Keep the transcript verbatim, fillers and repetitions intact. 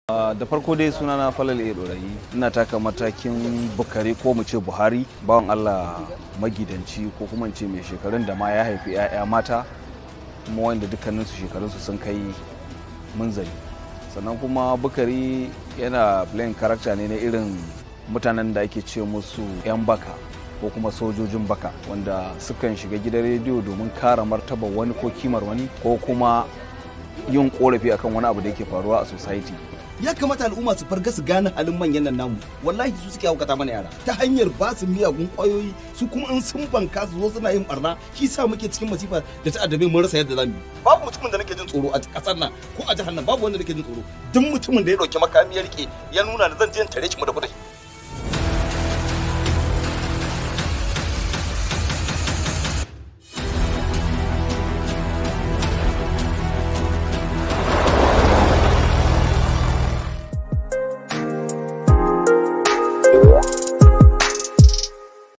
Da farko dai sunana Falalu A Dorayi, ina taka matakin Bukari ko mu ce Buhari, bawan Allah magidanci ko kuma ce mai shekarun da ma ya haifi 'ya'ya mata kuma wanda dukkaninsu shekarunsu sun kai munzali. Sannan kuma Bukari yana playing character ne na irin mutanen da ake ce musu 'yan baka ko kuma sojojin baka wanda sukan shiga gidan rediyo domin kare martabar wani ko kimar wani ko kuma yin korafi akan wani abu da yake faruwa a society. Ya kamata al'umma su farga su gane halin manyan nan namu, wallahi su suke haukata mana yara ta hanyar ba su miyagun kwayoyi, su kuma in sun banka su zo suna yin barna, shi sa muke cikin masifa da ta addabe mun rasa yadda zamu yi. Babu mutumin da nake jin tsoro a kasar nan ko a jihar nan, babu wanda nake jin tsoro. Duk mutumin da ya dauki makami ya rike ya nuna da zan je tare shi mu da kudai.